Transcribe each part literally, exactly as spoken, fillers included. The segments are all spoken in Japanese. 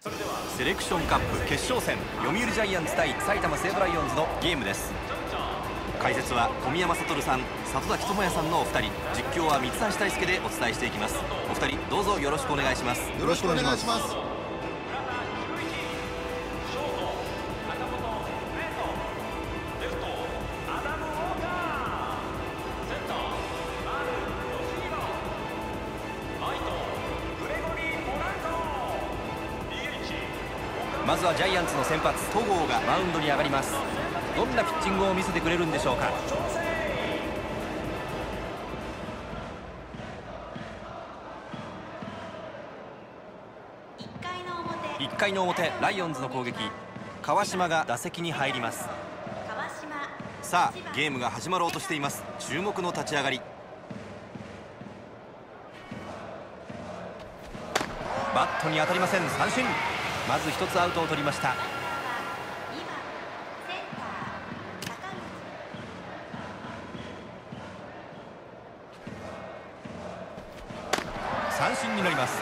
セレクションカップ決勝戦、読売ジャイアンツ対埼玉西武ライオンズのゲームです。解説は富山悟さん、里崎智也さんのお二人、実況は三橋大輔でお伝えしていきます。お二人どうぞよろしくお願いします。 よろしくお願いします。 まずはジャイアンツの先発戸郷がマウンドに上がります。どんなピッチングを見せてくれるんでしょうか。いっかいの表、ライオンズの攻撃、川島が打席に入ります。さあゲームが始まろうとしています。注目の立ち上がり。バットに当たりません。三振。まず一つアウトを取りました。三振になります。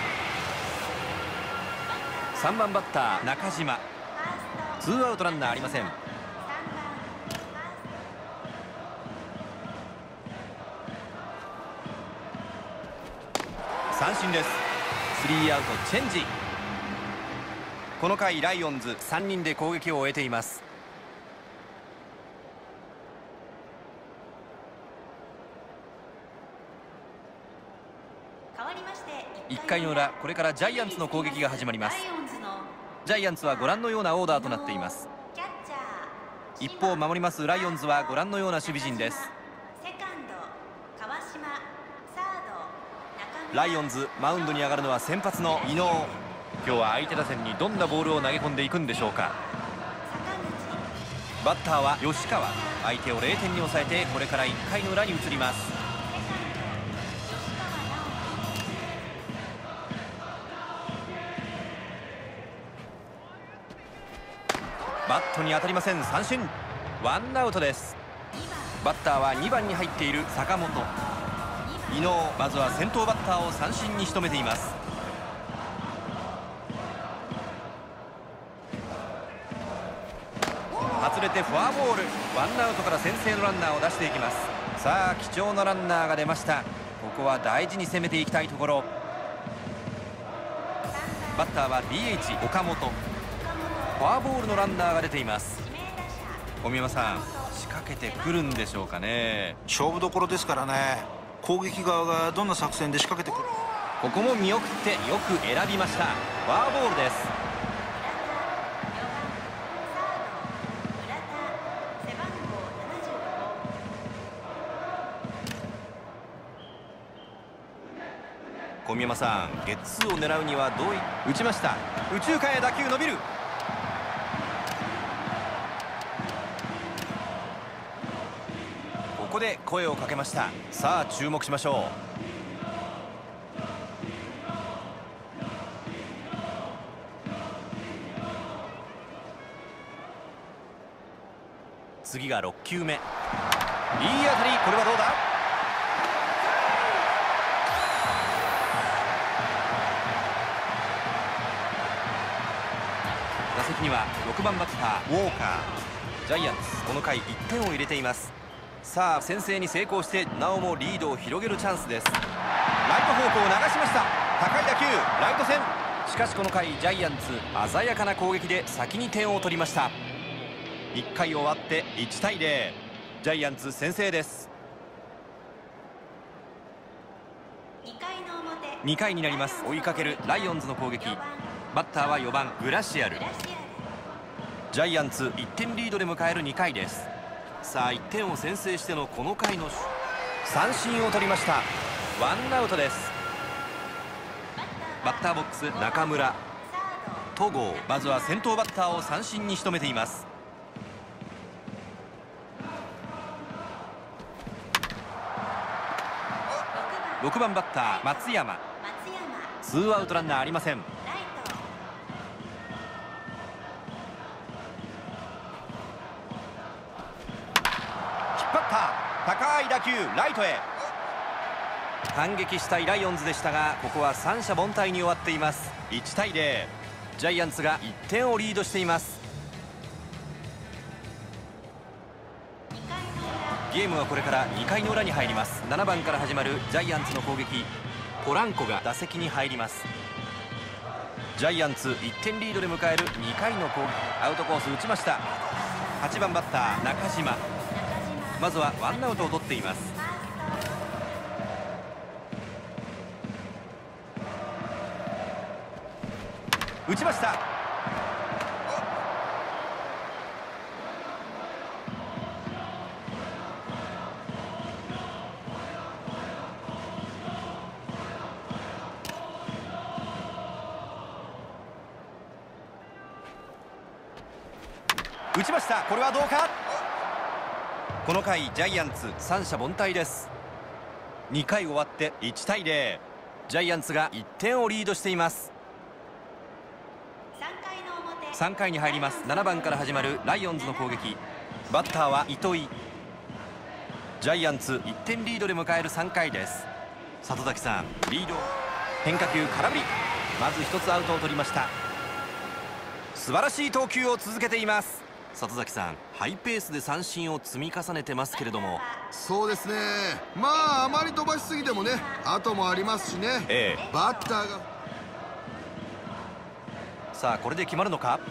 さんばんバッター中島、ツーアウトランナーありません。三振です。スリーアウトチェンジ。この回ライオンズさんにんで攻撃を終えています。いっかいの裏、これからジャイアンツの攻撃が始まります。ジャイアンツはご覧のようなオーダーとなっています。一方守りますライオンズはご覧のような守備陣です。ライオンズマウンドに上がるのは先発の伊能。今日は相手打線にどんなボールを投げ込んでいくんでしょうか。バッターは吉川、相手をれいてんに抑えてこれからいっかいの裏に移ります。バットに当たりません。三振。ワンアウトです。バッターはにばんに入っている坂本。伊能、まずは先頭バッターを三振に仕留めています。外れてフォアボール。ワンアウトから先制のランナーを出していきます。さあ貴重なランナーが出ました。ここは大事に攻めていきたいところ。バッターは ディーエイチ 岡本。フォアボールのランナーが出ています。小宮山さん、仕掛けてくるんでしょうかね。 勝負どころですからね。攻撃側がどんな作戦で仕掛けてくる。 ここも見送ってよく選びました。フォアボールです。小宮山さん、ゲッツーを狙うにはどうい打ちました。右中間へ打球伸びる。ここで声をかけました。さあ注目しましょう。次がろっきゅうめ。いい当たり。これはどうだ。打席にはろくばんバッターウォーカー。ジャイアンツこの回いってんを入れています。さあ先制に成功してなおもリードを広げるチャンスです。ライト方向を流しました。高い打球ライト線。しかしこの回ジャイアンツ鮮やかな攻撃で先に点を取りました。いっかい終わっていちたいゼロ、ジャイアンツ先制です。にかいになります。追いかけるライオンズの攻撃。バッターはよばんグラシアル。ジャイアンツいってんリードで迎えるにかいです。さあいってんを先制してのこの回の三振を取りました。ワンアウトです。バッターボックス中村、戸郷、まずは先頭バッターを三振に仕留めています。ろくばんバッター松山。ツーアウトランナーありません。引っ張った高い打球ライトへ。反撃したいライオンズでしたが、ここは三者凡退に終わっています。いちたいゼロ。 ジャイアンツがいってんをリードしています。ゲームはこれからにかいの裏に入ります。ななばんから始まるジャイアンツの攻撃、ポランコが打席に入ります。ジャイアンツいってんリードで迎えるにかいの攻撃、アウトコース打ちました。はちばんバッター中島、まずはワンアウトを取っています。打ちました。打ちました。これはどうか。この回ジャイアンツ三者凡退です。にかい終わっていちたいゼロ、ジャイアンツがいってんをリードしています。さんかいに入ります。ななばんから始まるライオンズの攻撃、バッターは糸井。ジャイアンツいってんリードで迎えるさんかいです。里崎さん、リード、変化球空振り、まずひとつアウトを取りました。素晴らしい投球を続けています。里崎さん、ハイペースで三振を積み重ねてますけれども。 そうですね、まああまり飛ばしすぎてもね、後もありますしね、ええ、バッターが。 さあこれで決まるのか。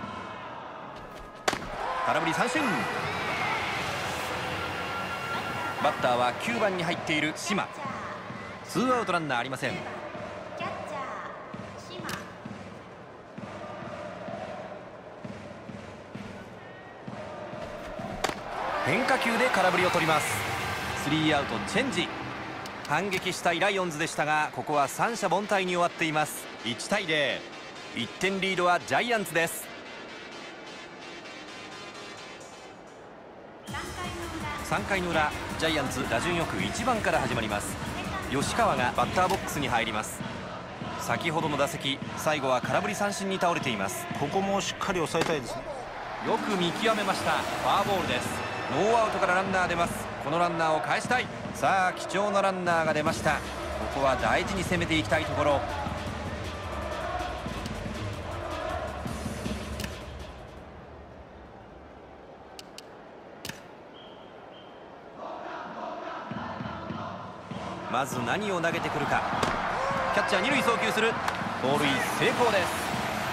空振り三振。バッターはきゅうばんに入っている島。ツーアウトランナーありません。変化球で空振りを取ります。スリーアウトチェンジ。反撃したいライオンズでしたが、ここは三者凡退に終わっています。いちたいゼロ、いってんリードはジャイアンツです。さんかいの裏、ジャイアンツ打順よくいちばんから始まります。吉川がバッターボックスに入ります。先ほどの打席、最後は空振り三振に倒れています。 ここもしっかり抑えたいですね。 よく見極めました。フォアボールです。ノーアウトからランナー出ます。このランナーを返したい。さあ貴重なランナーが出ました。ここは大事に攻めていきたいところ。まず何を投げてくるか。キャッチャー二塁送球する。盗塁成功です。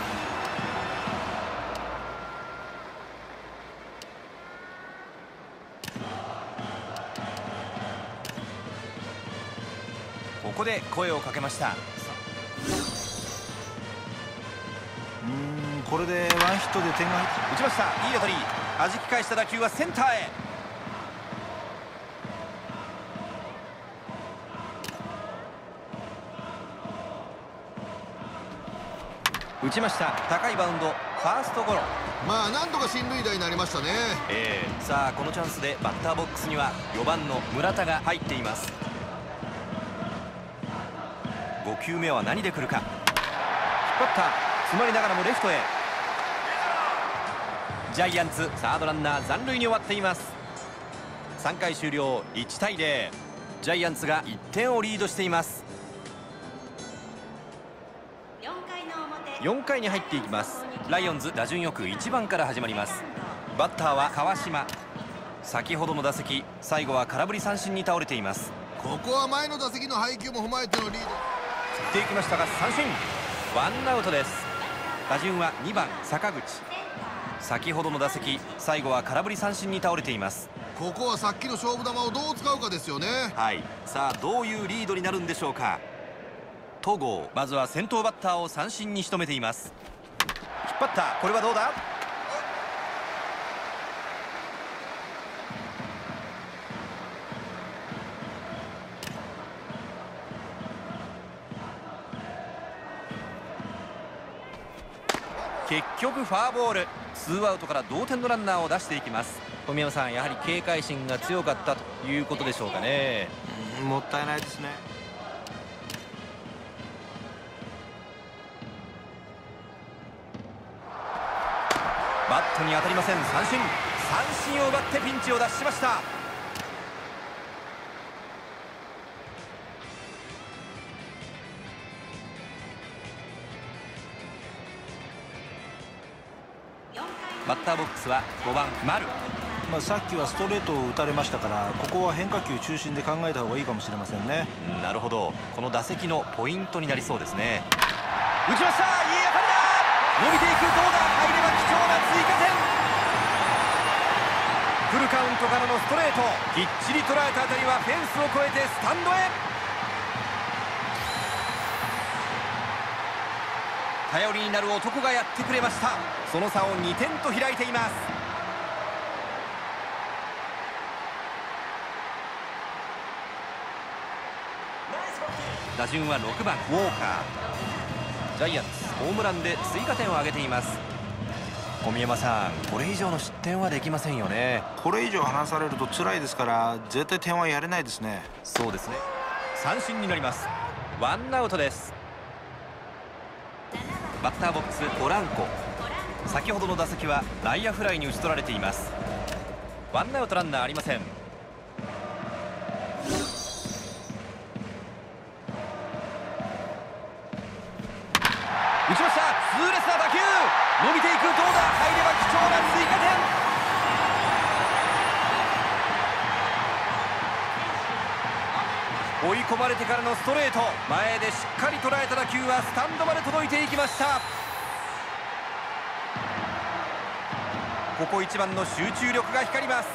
ここで声をかけました。 うーん、これでワンヒットで点が入って、 打ちました。いい当たり。弾き返した打球はセンターへ。打ちました。高いバウンド、ファーストゴロ。 まあなんとか進塁打になりましたね。 えー、さあこのチャンスでバッターボックスにはよばんの村田が入っています。ごきゅうめは何で来るか。引っ張った。詰まりながらもレフトへ。ジャイアンツサードランナー残塁に終わっています。さんかい終了、いちたいゼロ、ジャイアンツがいってんをリードしています。よんかいに入っていきます。ライオンズ打順よくいちばんから始まります。バッターは川島。先ほどの打席、最後は空振り三振に倒れています。 ここは前の打席の配球も踏まえてのリード。 振っていきましたが三振。ワンアウトです。打順はにばん坂口。先ほどの打席、最後は空振り三振に倒れています。 ここはさっきの勝負球をどう使うかですよね。 はい、さあどういうリードになるんでしょうか。戸郷、まずは先頭バッターを三振に仕留めています。引っ張った。これはどうだ。結局ファーボール。ツーアウトから同点のランナーを出していきます。富山さん、やはり警戒心が強かったということでしょうかね。 うん、もったいないですね。 バットに当たりません。三振。三振を奪ってピンチを脱しました。 バッターボックスはごばん丸。 まあ、さっきはストレートを打たれましたから、ここは変化球中心で考えた方がいいかもしれませんね。 なるほど、この打席のポイントになりそうですね。打ちました、いい当たりだ、伸びていく、どうだ、入れば貴重な追加点。フルカウントからのストレート、きっちり捉えた当たりはフェンスを越えてスタンドへ。頼りになる男がやってくれました。その差をにてんと開いています。打順はろくばんウォーカー。ジャイアンツホームランで追加点を挙げています。小宮山さん、これ以上の失点はできませんよね。 これ以上離されると辛いですから、絶対点はやれないですね。 そうですね。三振になります。ワンアウトです。バッターボックスポランコ。先ほどの打席は内野フライに打ち取られています。ワンアウトランナーありません。打ちました、痛烈な打球、伸びていく、どうだ、入れば貴重な追加点。追い込まれてからのストレート、前でしっかり捉えた打球はスタンドまで届いていきました。ここ一番の集中力が光ります。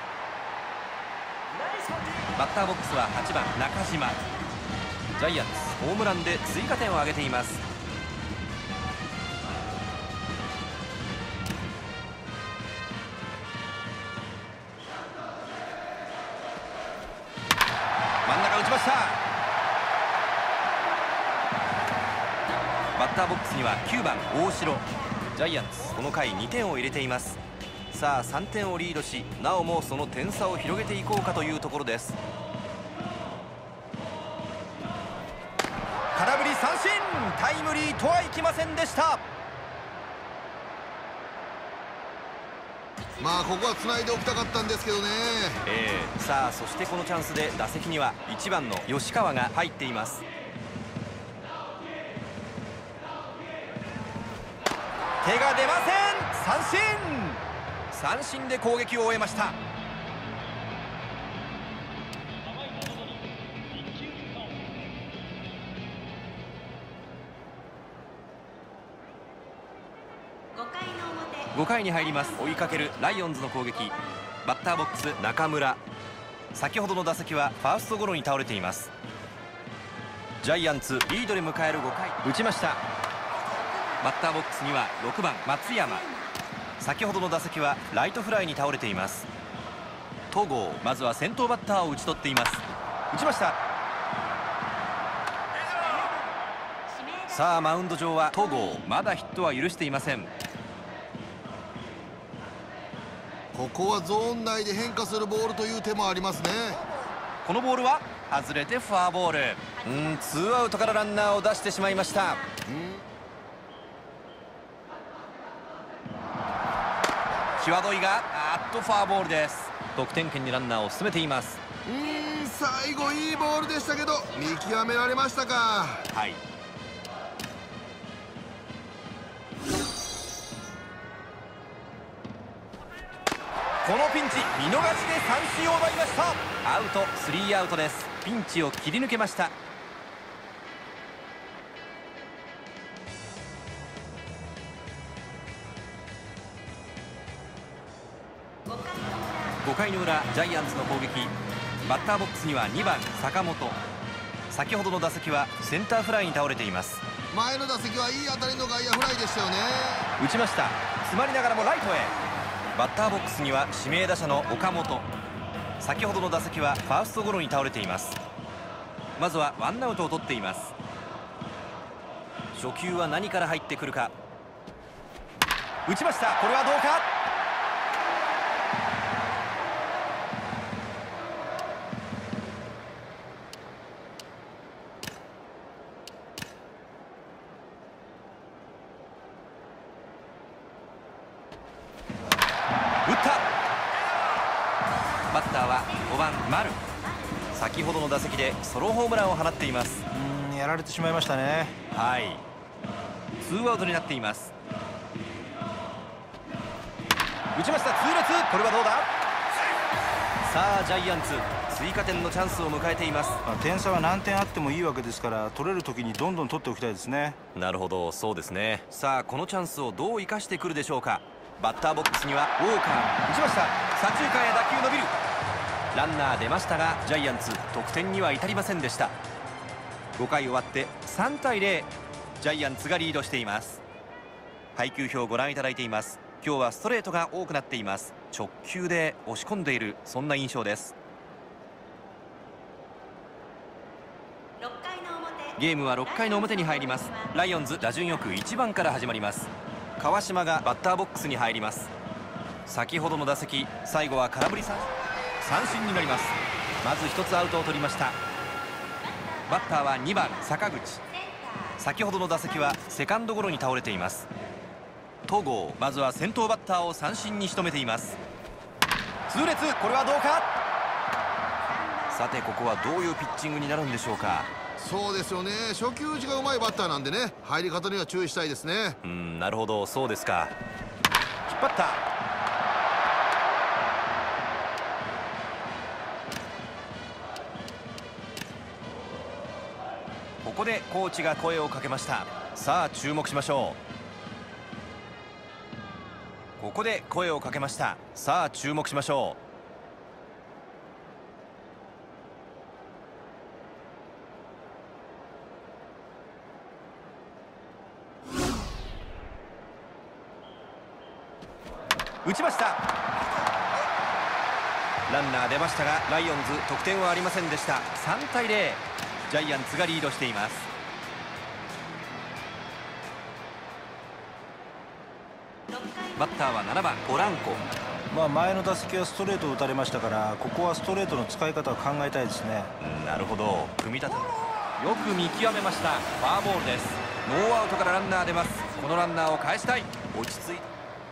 バッターボックスははちばん中島。ジャイアンツホームランで追加点を挙げています。真ん中打ちました。バッターボックスにはきゅうばん大城。ジャイアンツこの回にてんを入れています。さあさんてんをリードし、なおもその点差を広げていこうかというところです。空振り三振、タイムリーとはいきませんでした。 まあここはつないでおきたかったんですけどね。 えー、さあそしてこのチャンスで打席にはいちばんの吉川が入っています。手が出ません、三振。三振で攻撃を終えました。ごかいに入ります。追いかけるライオンズの攻撃。バッターボックス中村。先ほどの打席はファーストゴロに倒れています。ジャイアンツリードで迎えるごかい、打ちました。バッターボックスにはろくばん松山。先ほどの打席はライトフライに倒れています。戸郷、まずは先頭バッターを打ち取っています。打ちました。さあマウンド上は戸郷、まだヒットは許していません。 ここはゾーン内で変化するボールという手もありますね。 このボールは外れてフォアボール。うん、ツーアウトからランナーを出してしまいました。際どいが、あっとフォアボールです。得点圏にランナーを進めています。 うーん、最後いいボールでしたけど見極められましたか。 はい。このピンチ見逃しで三振を奪いました。アウト、スリーアウトです。ピンチを切り抜けました。ごかいの裏、ジャイアンツの攻撃。バッターボックスにはにばん坂本。先ほどの打席はセンターフライに倒れています。 前の打席はいい当たりの外野フライでしたよね。 打ちました。詰まりながらもライトへ。バッターボックスには指名打者の岡本。先ほどの打席はファーストゴロに倒れています。まずはワンアウトを取っています。初球は何から入ってくるか。打ちました。これはどうか。打った。バッターはごばん丸。先ほどの打席でソロホームランを放っています。 うーん、やられてしまいましたね。 はい、ツーアウトになっています。 打ちました。痛烈。これはどうだ。さあジャイアンツ追加点のチャンスを迎えています。 まあ、点差は何点あってもいいわけですから、取れる時にどんどん取っておきたいですね。 なるほど、そうですね。さあこのチャンスをどう生かしてくるでしょうか。バッターボックスにはウォーカー。打ちました。左中間へ打球伸びる。ランナー出ましたがジャイアンツ得点には至りませんでした。ごかい終わってさんたいゼロ、ジャイアンツがリードしています。配球表をご覧いただいています。今日はストレートが多くなっています。直球で押し込んでいる、そんな印象です。ゲームはろっかいの表に入ります。ライオンズ打順よくいちばんから始まります。川島がバッターボックスに入ります。先ほどの打席、最後は空振り三振になります。まずひとつアウトを取りました。バッターはにばん坂口。先ほどの打席はセカンドゴロに倒れています。戸郷、まずは先頭バッターを三振に仕留めています。痛烈。これはどうか。さてここはどういうピッチングになるんでしょうか。 そうですよね。初球打ちがうまいバッターなんでね、入り方には注意したいですね。 うん、なるほど、そうですか。引っ張った。ここでコーチが声をかけました。さあ注目しましょう。ここで声をかけました。さあ注目しましょう。打ちました。ランナー出ましたがライオンズ得点はありませんでした。さんたいゼロ、ジャイアンツがリードしています。バッターはななばんポランコ。 まあ、前の打席はストレートを打たれましたから、ここはストレートの使い方を考えたいですね。 なるほど、組み立てよく見極めました。フォアボールです。ノーアウトからランナー出ます。このランナーを返したい。落ち着いて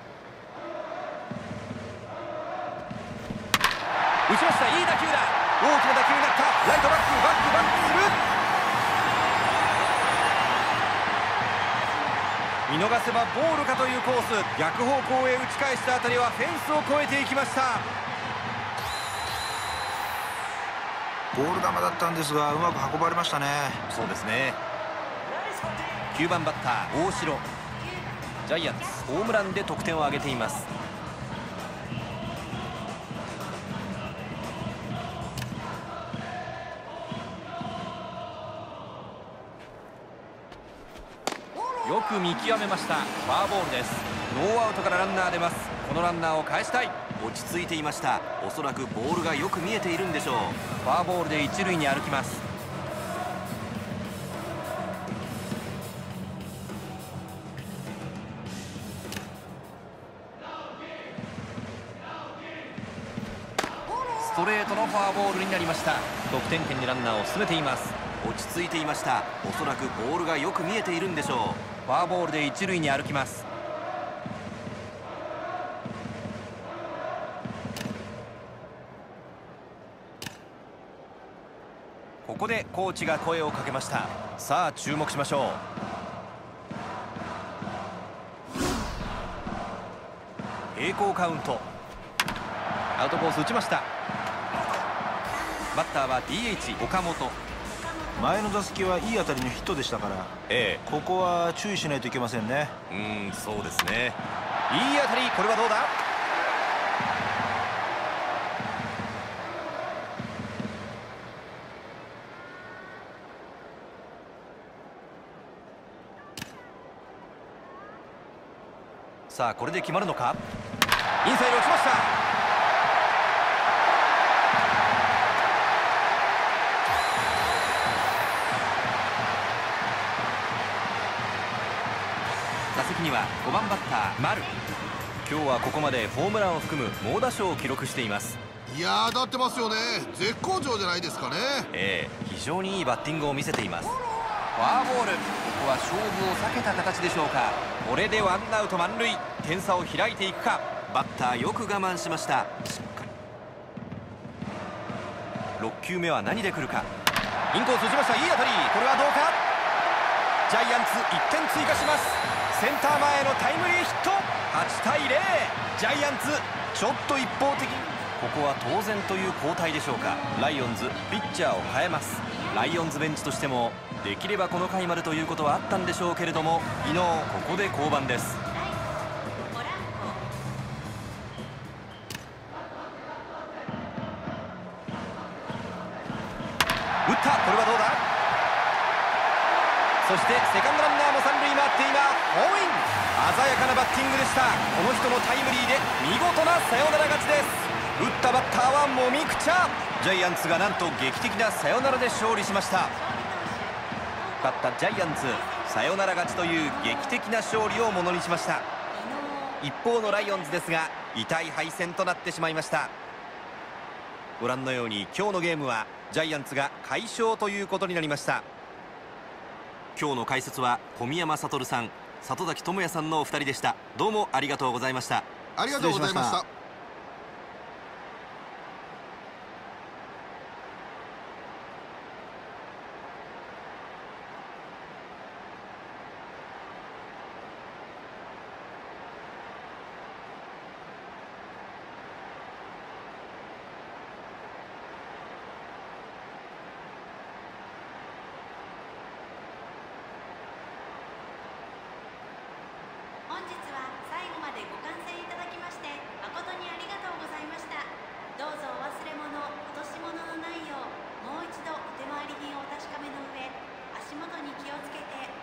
打ちました。いい打球だ。大きな打球になった。ライトバックバックバックする。見逃せばボールかというコース、逆方向へ打ち返したあたりはフェンスを越えていきました。 ボール球だったんですがうまく運ばれましたね。 そうですね。きゅうばんバッター大城。ジャイアンツホームランで得点を挙げています。よく見極めました。フォアボールです。ノーアウトからランナー出ます。このランナーを返したい。落ち着いていました。おそらくボールがよく見えているんでしょう。フォアボールで一塁に歩きます。ストレートのフォアボールになりました。得点圏にランナーを進めています。落ち着いていました。おそらくボールがよく見えているんでしょう。フォアボールで一塁に歩きます。ここでコーチが声をかけました。さあ注目しましょう。平行カウント。アウトコース打ちました。バッターは ディーエイチ 岡本。 前の打席はいい当たりのヒットでしたから、ええ、ここは注意しないといけませんね。 うん、そうですね。いい当たり。これはどうだ。さあこれで決まるのか。インサイド落ちました。打席にはごばんバッター丸。今日はここまでホームランを含む猛打賞を記録しています。 いやー当たってますよね。絶好調じゃないですかね。 ええ、非常にいいバッティングを見せています。フォアボール。ここは勝負を避けた形でしょうか。これでワンアウト満塁。点差を開いていくか。バッターよく我慢しました。しっかりろっきゅうめは何で来るか。インコース打ちました。いい当たり。これはどうか。ジャイアンツいってん追加します。センター前へのタイムリーヒット。 はちたいゼロ。ジャイアンツちょっと一方的に、ここは当然という交代でしょうか。ライオンズピッチャーを変えます。ライオンズベンチとしてもできればこの回までということはあったんでしょうけれども、伊野ここで降板です。打った。これはどうだ。そしてセカンドランナーも三塁回って今ホームイン。鮮やかなバッティングでした。この人のタイムリーで見事なサヨナラ勝ちです。打ったバッターはもみくちゃ。ジャイアンツがなんと劇的なサヨナラで勝利しました。勝ったジャイアンツ、サヨナラ勝ちという劇的な勝利をものにしました。一方のライオンズですが痛い敗戦となってしまいました。ご覧のように今日のゲームはジャイアンツが快勝ということになりました。今日の解説は小宮山悟さん、里崎智也さんのお二人でした。どうもありがとうございました。 ありがとうございました。 本日は最後までご観戦いただきまして誠にありがとうございました。どうぞお忘れ物、落とし物のないようもう一度お手回り品をお確かめの上、足元に気をつけて